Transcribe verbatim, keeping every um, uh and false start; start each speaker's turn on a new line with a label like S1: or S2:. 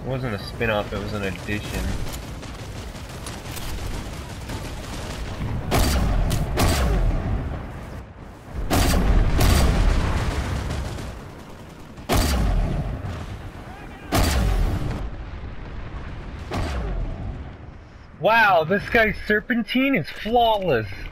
S1: wasn't a spin-off, it was an addition. Wow, this guy's serpentine is flawless.